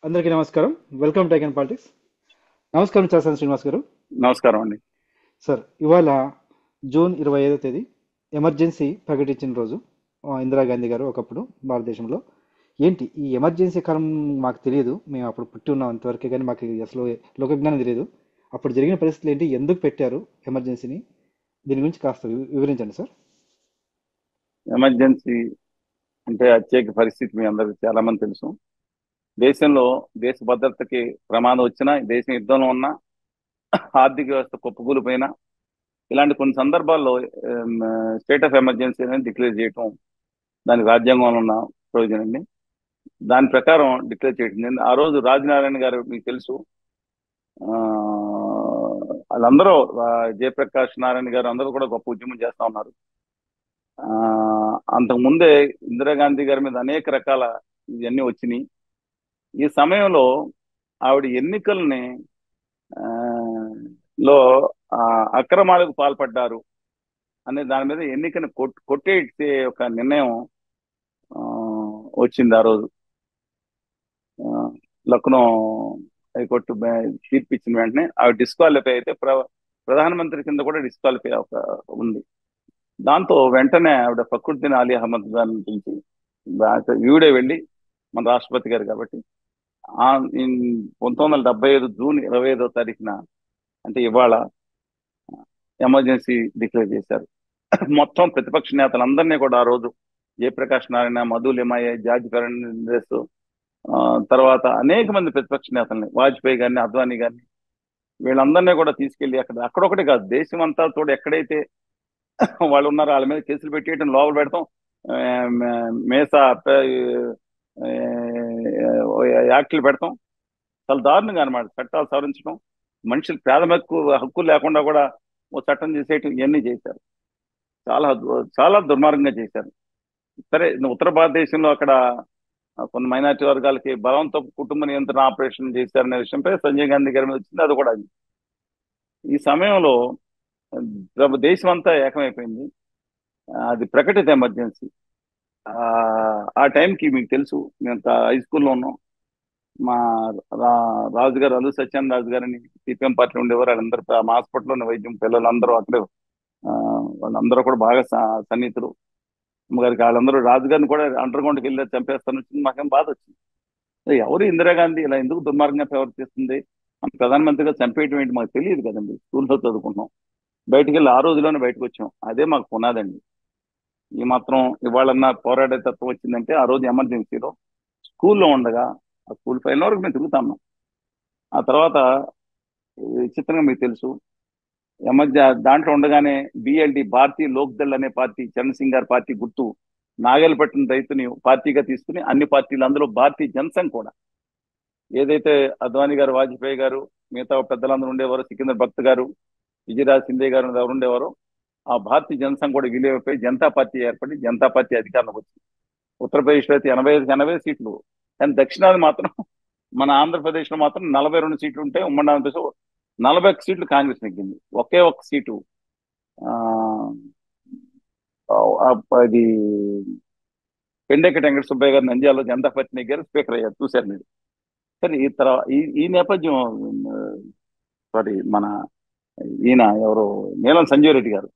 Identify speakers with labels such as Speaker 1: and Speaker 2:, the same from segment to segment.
Speaker 1: అందరికీ నమస్కారం. Welcome to icon politics. నమస్కారం చాసన్ శ్రీనివాస్ గారు.
Speaker 2: నమస్కారం అండి.
Speaker 1: సార్, ఇవాళ జూన్ 25వ తేదీ ఎమర్జెన్సీ ప్రకటించిన రోజు. ఇందిరాగాంధీ గారు ఒకప్పుడు భారతదేశంలో ఏంటి ఈ ఎమర్జెన్సీ కాలం మాకు తెలియదు. మేము అప్పుడు పుట్టి ఉన్నాం అంతవరకే, కానీ మాకు అసలు లోకజ్ఞానం తెలియదు. అప్పుడు జరిగిన పరిస్థితులు ఏంటి, ఎందుకు పెట్టారు ఎమర్జెన్సీని, దీని గురించి కాస్త వివరించండి సార్.
Speaker 2: ఎమర్జెన్సీ అంటే అత్యయిక పరిస్థితి మీ అందరికి చాలా మంది తెలుసు. దేశంలో దేశ భద్రతకి ప్రమాదం వచ్చినా, దేశం యుద్ధంలో ఉన్నా, ఆర్థిక వ్యవస్థ కుప్పకూలిపోయినా, ఇలాంటి కొన్ని సందర్భాల్లో స్టేట్ ఆఫ్ ఎమర్జెన్సీ అనేది డిక్లేర్ చేయటం దానికి రాజ్యాంగంలో ఉన్న ప్రయోజనం అండి. దాని ప్రకారం డిక్లేర్ చేయడం ఆ రోజు రాజనారాయణ గారు మీకు తెలుసు. ఆ, వాళ్ళందరూ జయప్రకాష్ నారాయణ గారు అందరూ కూడా గొప్ప ఉద్యమం చేస్తా ఉన్నారు. అంతకు ముందే ఇందిరాగాంధీ గారి మీద అనేక రకాల ఇవన్నీ వచ్చినాయి. ఈ సమయంలో ఆవిడ ఎన్నికల్ని ఆ, లో అక్రమాలకు పాల్పడ్డారు అనే దాని మీద ఎన్నికను కొట్టేసే ఒక నిర్ణయం ఆ, వచ్చింది ఆ రోజు. ఆ, లక్నో హైకోర్టు తీర్పు ఇచ్చిన వెంటనే ఆవిడ డిస్క్వాలిఫై అయితే ప్రధానమంత్రి కింద కూడా డిస్క్వాలిఫై ఉంది. దాంతో వెంటనే ఆవిడ ఫక్రుద్దీన్ అలీ అహ్మద్ గారిని పిలిచి ఈవిడే వెళ్ళి మన రాష్ట్రపతి గారు కాబట్టి 1975 జూన్ 25వ తారీఖున అంటే ఇవాళ ఎమర్జెన్సీ డిక్లేర్ చేశారు. మొత్తం ప్రతిపక్ష నేతలందరినీ కూడా ఆ రోజు జయప్రకాష్ నారాయణ, మధు లిమాయే, జార్జ్ ఫెర్నాండెస్, తర్వాత అనేక మంది ప్రతిపక్ష నేతల్ని, వాజ్పేయి గారిని, అద్వానీ గారిని, వీళ్ళందరినీ కూడా తీసుకెళ్లి అక్కడొకటి కాదు, దేశం అంతా తోడు ఎక్కడైతే వాళ్ళు ఉన్నారో వాళ్ళ మీద కేసులు పెట్టేయడం, లోపల పెడతాం, మేసా యాక్ట్లు పెడతాం. చాలా దారుణంగా అనమాట. చట్టాలు సవరించడం, మనుషులు ప్రాథమిక హక్కులు లేకుండా కూడా ఓ చట్టం చేసేయటం, ఇవన్నీ చేశారు. చాలా చాలా దుర్మార్గంగా చేశారు. సరే, ఉత్తర భారతదేశంలో అక్కడ కొన్ని మైనార్టీ వర్గాలకి బలవంతం కుటుంబ నియంత్రణ ఆపరేషన్ చేశారనే విషయంపై సంజయ్ గాంధీ గారి మీద వచ్చింది. అది కూడా ఈ సమయంలో దేశం అంతా ఏకమైపోయింది. అది ప్రకటిత ఎమర్జెన్సీ. ఆ టైంకి మీకు తెలుసు, మేము హై స్కూల్లో ఉన్నాం. మా రాజు గారు, అల్లు సత్యానంద రాజు గారిని సిపిఎం పార్టీలో ఉండేవారు. వాళ్ళందరూ మా హాస్పిటల్లోనే వైద్యం, పిల్లలందరూ అక్కడే, వాళ్ళందరూ కూడా బాగా సన్నిహితులు. అమ్మగారికి వాళ్ళందరూ రాజుగారిని కూడా అండర్ గ్రౌండ్కి వెళ్ళి చంపేస్తాను వచ్చింది. మాకేం బాధ వచ్చింది. ఎవరు ఇందిరాగాంధీ ఇలా ఎందుకు దుర్మార్గంగా ప్రవర్తిస్తుంది, మన ప్రధానమంత్రిగా చంపేయటం ఏంటి మాకు తెలియదు కదండి. స్కూల్లో చదువుకుంటున్నాం, బయటికి వెళ్ళి ఆ రోజులోనే బయటకు వచ్చాం. అదే మాకు పునాదండి. ఈ మాత్రం ఇవాళన్నా పోరాడే తత్వం వచ్చిందంటే ఆ రోజు ఎమర్జెన్సీలో స్కూల్లో ఉండగా, ఆ స్కూల్ ఫైల్ వరకు మేము తిరుగుతాము. ఆ తర్వాత విచిత్రంగా మీకు తెలుసు, దాంట్లో ఉండగానే బిఎల్డి, భారతీయ లోక్దళ్ అనే పార్టీ, చరణ్ సింగ్ గారి పార్టీ గుర్తు నాగేలపట్నం రైతుని పార్టీగా తీసుకుని అన్ని పార్టీలు, అందులో భారతీయ జనసంఘ్ కూడా, ఏదైతే అద్వానీ గారు, వాజ్పేయి గారు, మిగతా పెద్దలందరూ ఉండేవారు, సికిందర్ భక్త్ గారు, విజయరాజ్ సింధే గారు ఎవరు ఉండేవారు, ఆ భారతీయ జనసంఘ్ కూడా విలీనమైపోయి జనతా పార్టీ ఏర్పడి జనతా పార్టీ అధికారంలోకి వచ్చింది. ఉత్తరప్రదేశ్లో అయితే 80 సీట్లు, కానీ దక్షిణాది మాత్రం మన ఆంధ్రప్రదేశ్లో మాత్రం 42 సీట్లు ఉంటే, ఉమ్మడి ఆంధ్రప్రదేశ్ 41 సీట్లు కాంగ్రెస్ నెగ్గింది. ఒకే ఒక్క సీటు ఆ, అది పెండెక్క వెంకట సుబ్బయ్య గారు నంద్యాలలో జనతా పార్టీ నెగ్గారు, స్పీకర్ అయ్యారు. చూశారు మీరు. సరే, ఈ తర్వాత ఈ నేపథ్యం, సారీ, మన ఈయన ఎవరు, నీలం సంజీవ్ రెడ్డి గారు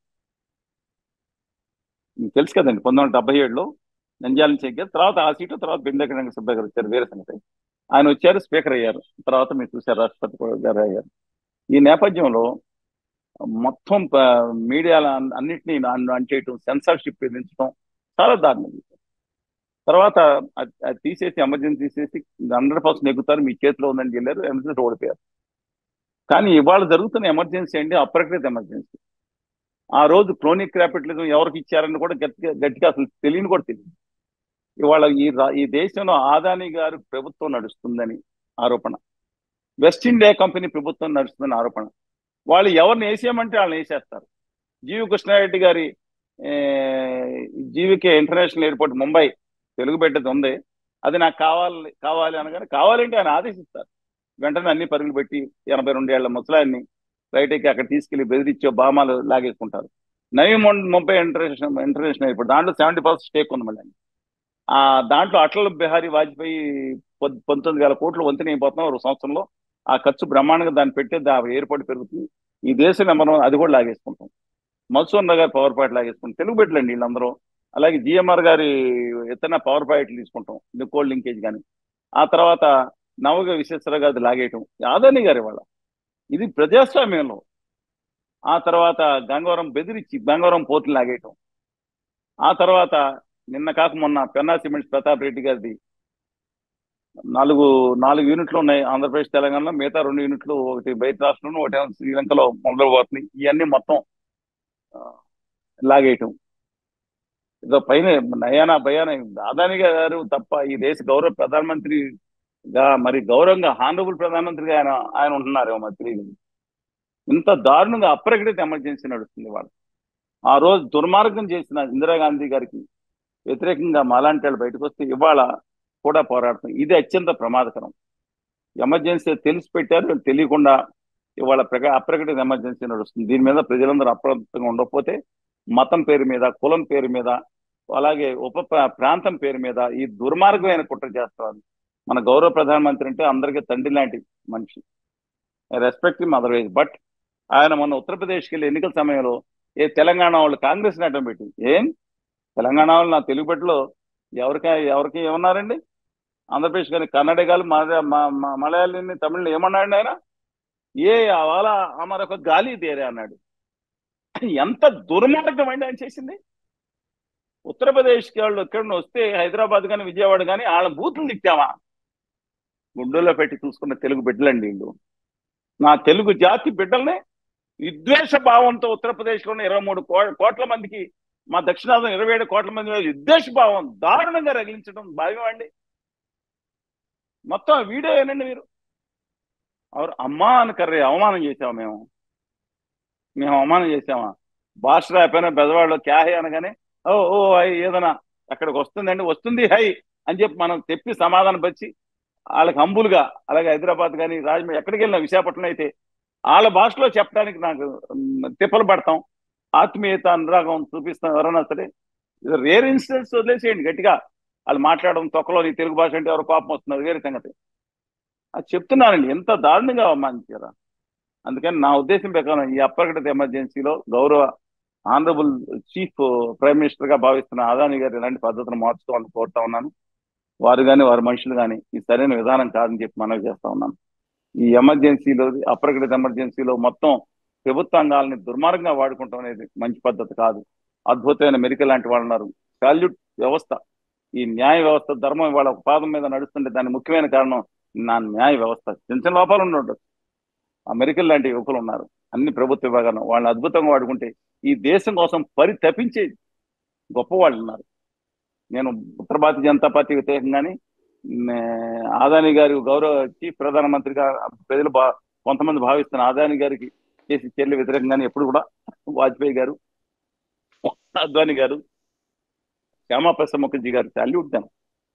Speaker 2: మీకు తెలుసు కదండి. 1977లో నంద్యాల నుంచి ఎక్కారు. తర్వాత ఆ సీటు తర్వాత పెండెక్క వెంకట సుబ్బయ్య గారు వచ్చారు, వేరే సంగతి. ఆయన వచ్చారు, స్పీకర్ అయ్యారు. తర్వాత మీరు చూశారు, రాష్ట్రపతి గారు అయ్యారు. ఈ నేపథ్యంలో మొత్తం మీడియాల అన్నింటినీ అంచేయటం, సెన్సార్షిప్ విధించడం చాలా దారుణం. తర్వాత అది తీసేసి, ఎమర్జెన్సీ తీసేసి 100% నెగ్గుతారు, మీ చేతిలో ఉందని వెళ్ళారు, ఎమర్జెన్సీ ఓడిపోయారు. కానీ ఇవాళ జరుగుతున్న ఎమర్జెన్సీ అండి అప్రకృత ఎమర్జెన్సీ. ఆ రోజు క్రోనిక్ క్యాపిటలిజం ఎవరికి ఇచ్చారని కూడా గట్టిగా అసలు తెలియని కూడా తెలియదు. ఇవాళ ఈ దేశంలో అదానీ గారు ప్రభుత్వం నడుస్తుందని ఆరోపణ, వెస్ట్ ఇండియా కంపెనీ ప్రభుత్వం నడుస్తుందని ఆరోపణ. వాళ్ళు ఎవరిని వేసేయమంటే వాళ్ళని వేసేస్తారు. జీవి కృష్ణారెడ్డి గారి GVK international airport Mumbai Telugu బిడ్డది ఉంది, అది నాకు కావాలి కావాలి అనగానే కావాలంటే ఆయన ఆదేశిస్తారు. వెంటనే అన్ని పరుగులు పెట్టి 82 ఏళ్ల ముసలాయన్ని బయటకి అక్కడ తీసుకెళ్లి బెదిరించే బామాలు లాగేసుకుంటారు. నవీ ముంబై ఇంటర్నేషనల్ ఎయిర్పోర్ట్, దాంట్లో 70% స్టేక్ ఉంది మళ్ళీ. ఆ దాంట్లో అటల్ బిహారీ వాజ్పేయి 19,000 కోట్లు వంతెన అయిపోతున్నాం ఒక సంవత్సరంలో. ఆ ఖర్చు బ్రహ్మాండంగా దాన్ని పెట్టి ఎయిర్పోర్ట్ పెరుగుతుంది. ఈ దేశంలో మనం అది కూడా లాగేసుకుంటాం. మధుసూదన్ గారి పవర్ పాయింట్ లాగేసుకుంటాం. తెలుగు బిడ్డలండి వీళ్ళందరూ. అలాగే జిఎంఆర్ గారి ఎత్తన పవర్ పాయింట్లు తీసుకుంటాం, కోల్డ్ లింకేజ్ కానీ. ఆ తర్వాత నవగ విశ్వేశ్వర గారి లాగేయటం, అదాని గారి వాళ్ళ. ఇది ప్రజాస్వామ్యంలో. ఆ తర్వాత గంగవరం బెదిరించి గంగవరం పోర్టులు లాగేయటం. ఆ తర్వాత నిన్న కాక మొన్న పెన్నా సిమెంట్స్ ప్రతాప్ రెడ్డి గారిది నాలుగు నాలుగు యూనిట్లు ఉన్నాయి ఆంధ్రప్రదేశ్ తెలంగాణలో. మిగతా 2 యూనిట్లు ఒకటి బయట రాష్ట్రంలో, ఒకటి శ్రీలంకలో మొదలుపోతున్నాయి. ఇవన్నీ మొత్తం ఆ, లాగేయటం. ఏదో పైన నయానా భయానా అదాని గారు తప్ప ఈ దేశ గౌరవ ప్రధానమంత్రిగా, మరి గౌరవంగా హానరబుల్ ప్రధానమంత్రిగా ఆయన ఆయన ఉంటున్నారేమో మరి తెలియదు. ఇంత దారుణంగా అప్రకటిత ఎమర్జెన్సీ నడుస్తుంది వాళ్ళు. ఆ రోజు దుర్మార్గం చేసిన ఇందిరాగాంధీ గారికి వ్యతిరేకంగా మాలాంటి వాళ్ళు బయటకు వస్తే ఇవాళ కూడా పోరాడుతుంది. ఇది అత్యంత ప్రమాదకరం. ఎమర్జెన్సీ తెలిసి పెట్టారు, వీళ్ళు తెలియకుండా ఇవాళ అప్రకటిత ఎమర్జెన్సీ నడుస్తుంది. దీని మీద ప్రజలందరూ అప్రమత్తంగా ఉండకపోతే మతం పేరు మీద, కులం పేరు మీద, అలాగే ప్రాంతం పేరు మీద ఈ దుర్మార్గమైన కుట్ర చేస్తారు. మన గౌరవ ప్రధానమంత్రి అంటే అందరికీ తండ్రి లాంటి మనిషి. Respect him otherwise. బట్ ఆయన మొన్న ఉత్తరప్రదేశ్కి వెళ్ళి ఎన్నికల సమయంలో తెలంగాణ వాళ్ళు కాంగ్రెస్ ని అడ్డం పెట్టి, ఏం తెలంగాణ వాళ్ళు నా తెలుగు బిడ్డలో ఎవరికి ఏమన్నారండి? ఆంధ్రప్రదేశ్ కానీ కర్ణాటకలు మలయాళీని తమిళని ఏమన్నాడు ఆయన? ఏ వాళ్ళ మరొక గాలి తేరే అన్నాడు. ఎంత దుర్మార్గం అండి ఆయన చేసింది. ఉత్తరప్రదేశ్కి వాళ్ళు ఎక్కడ వస్తే హైదరాబాద్ కానీ విజయవాడ కానీ వాళ్ళ బూతులు తిట్టామా? గుండెల్లో పెట్టి చూసుకున్న తెలుగు బిడ్డలండి వీళ్ళు. నా తెలుగు జాతి బిడ్డల్ని విద్వేష భావంతో ఉత్తరప్రదేశ్లోని 23 కోట్ల మందికి, మా దక్షిణాది 27 కోట్ల మంది మీద విద్వేష భావం దారుణంగా రగిలించడం భావ్యం అండి. మొత్తం వీడియో ఏనండి మీరు. అమ్మా అని కర్రీ అవమానం చేసామా మేము అవమానం చేసామా? భాష రాకపోయినా బెదవాళ్ళు క్యాహే అనగానే ఓ ఓ హై ఏదైనా అక్కడికి వస్తుందండి, వస్తుంది హై అని చెప్పి మనం చెప్పి సమాధానం పరిచి వాళ్ళకి హంబులుగా. అలాగే హైదరాబాద్ కానీ రాజమండ్రి ఎక్కడికి వెళ్ళినా, విశాఖపట్నం అయితే వాళ్ళ భాషలో చెప్పడానికి నాకు తిప్పలు పడతాం. ఆత్మీయత అనురాగం చూపిస్తాం ఎవరైనా సరే. ఇది రేర్ ఇన్సిడెంట్స్ వదిలేసేయండి. గట్టిగా వాళ్ళు మాట్లాడడం తొక్కలో నీ తెలుగు భాష అంటే ఎవరు కోపం వస్తున్నారు, వేరే సంగతి. అది చెప్తున్నానండి, ఎంత దారుణంగా అవమానించారా. అందుకని నా ఉద్దేశం ప్రకారం ఈ అప్రకటిత ఎమర్జెన్సీలో గౌరవ ఆనరబుల్ చీఫ్ ప్రైమ్ మినిస్టర్ గా భావిస్తున్న అదాని గారు ఇలాంటి పద్ధతిని మార్చుకోవాలని కోరుతా ఉన్నాను. వారు కానీ వారి మనుషులు కానీ ఈ సరైన విధానం కాదని చెప్పి మనవి చేస్తా ఉన్నాను. ఈ ఎమర్జెన్సీలో, అప్రకటిత ఎమర్జెన్సీలో మొత్తం ప్రభుత్వాంగాలని దుర్మార్గంగా వాడుకుంటాం అనేది మంచి పద్ధతి కాదు. అద్భుతమైన మెరికల్ లాంటి వాళ్ళు ఉన్నారు. సాల్యూట్ వ్యవస్థ, ఈ న్యాయ వ్యవస్థ, ధర్మం ఇవాళ ఒక పాదం మీద నడుస్తుంటే దానికి ముఖ్యమైన కారణం నా న్యాయ వ్యవస్థ. చిన్న చిన్న లోపాలు ఉండవు. అమెరికన్ లాంటి యువకులు ఉన్నారు అన్ని ప్రభుత్వ విభాగాలు, వాళ్ళని అద్భుతంగా వాడుకుంటే ఈ దేశం కోసం పరితపించే గొప్ప వాళ్ళు ఉన్నారు. నేను ఉత్తర భారతీయ జనతా పార్టీ వ్యతిరేకంగానే ఆదాని గారి గౌరవ చీఫ్ ప్రధానమంత్రిగా ప్రజలు కొంతమంది భావిస్తున్న ఆదాని గారికి చేసి చర్యలు వ్యతిరేకంగానే ఎప్పుడు కూడా వాజ్పేయి గారు, అద్వాని గారు, శ్యామాప్రసాద్ ముఖర్జీ గారు సాల్యూట్ దాం.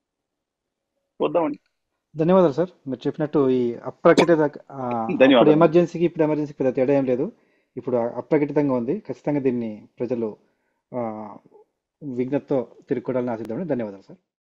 Speaker 2: చూద్దామండి.
Speaker 1: ధన్యవాదాలు సార్. మీరు చెప్పినట్టు ఈ అప్రకటిత అప్పుడు
Speaker 2: ధన్యవాదాలు.
Speaker 1: ఎమర్జెన్సీకి ఇప్పుడు ఎమర్జెన్సీకి పెద్ద తేడా ఏం లేదు. ఇప్పుడు అప్రకటితంగా ఉంది. ఖచ్చితంగా దీన్ని ప్రజలు విఘ్నతతో తిరుగుకోవాలని ఆశిద్దామని. ధన్యవాదాలు సార్.